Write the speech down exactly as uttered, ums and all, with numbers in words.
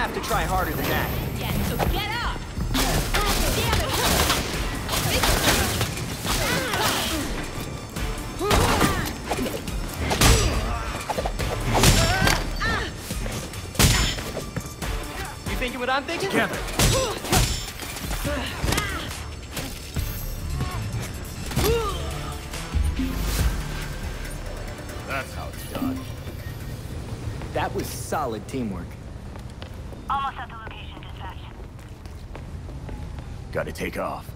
have to try harder than that. Yeah, so get up! You thinking what I'm thinking? Together. That's how it's done. That was solid teamwork. Almost at the location, dispatch. Gotta take off.